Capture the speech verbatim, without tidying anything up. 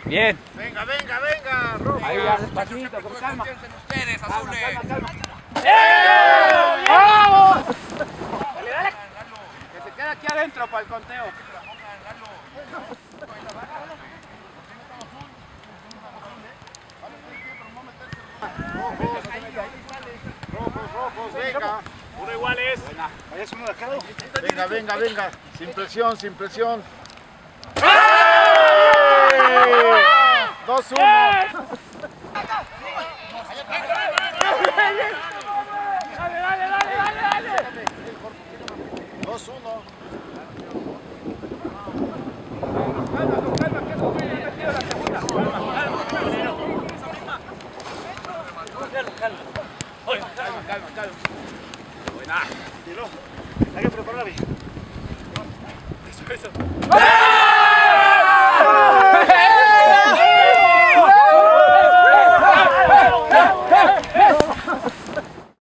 Bien. Venga, venga, venga, rojo. Ahí ya, despacito, con calma. Ustedes, Calma, azules. calma, calma. ¡Eh! ¡Vamos! Dale, dale. Que se quede aquí adentro para el conteo. Rojos, rojos, venga. Uno igual es. ¿Vayas uno de acá? Venga, venga, venga. Sin presión, sin presión. dos uno.